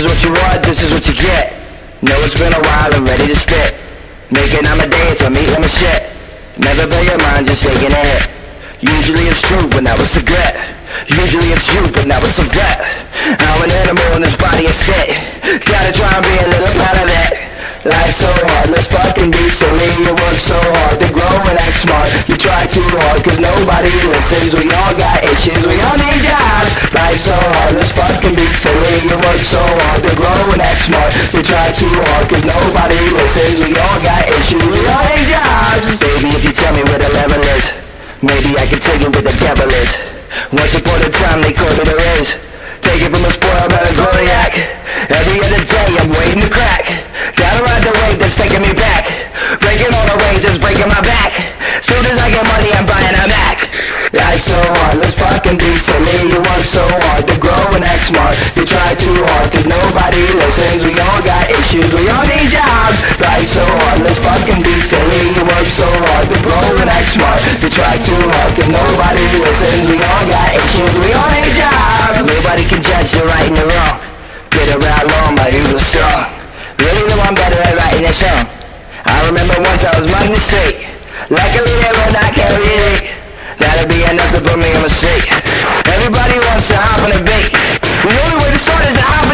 is what you want, this is what you get. Know it's been a while, I'm ready to spit. Making Amadeus, I'm eating my shit. Never play your mind, just taking a hit. Usually it's true, but now it's a regret. Usually it's you, but now it's a regret. I'm an animal in this body is sick. Gotta try and be a little part of it. Life's so hard, let's fucking be silly. You work so hard to grow and act smart. You try too hard cause nobody listens. We all got issues, we all need jobs. Life's so hard, let's fucking be silly. You work so hard to grow and act smart. You try too hard cause nobody listens. We all got issues, we all need jobs. Baby, if you tell me where the level is, maybe I can tell you where the devil is. Once upon a time they called it a raise. Take it from a spoiled Gloriac. Every other day I'm waiting to crack. Gotta ride the wave that's taking me back. Breaking all the waves that's breaking my back. Soon as I get money I'm buying a Mac. Life's so hard, let's fucking be silly. You work so hard to grow and act smart. You try too hard cause nobody listens. We all got issues, we all need jobs. Life's so hard, let's fucking be silly. You work so hard to grow and act smart. You try too hard cause nobody listens. We all got issues, we all need jobs. Nobody can judge the right and the wrong. Get around long, my evil song. Really know I'm better at writing a song. I remember once I was running the street. Luckily they would not carry it. That'll be enough to put me on a seat. Everybody wants to hop on a beat. The only way to start is to hop